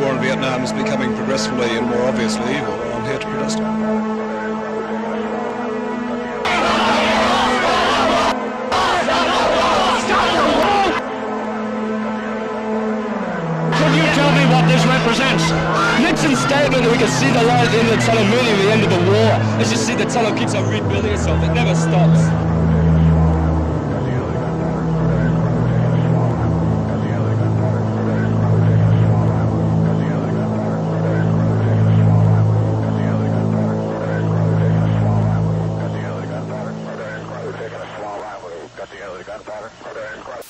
war in Vietnam is becoming progressively and more obviously evil. I'm here to protest it. Can you tell me what this represents? Nixon's statement that we can see the light at the end of the tunnel, meaning the end of the war. As you see, the tunnel keeps on rebuilding itself. It never stops. Got the gunpowder.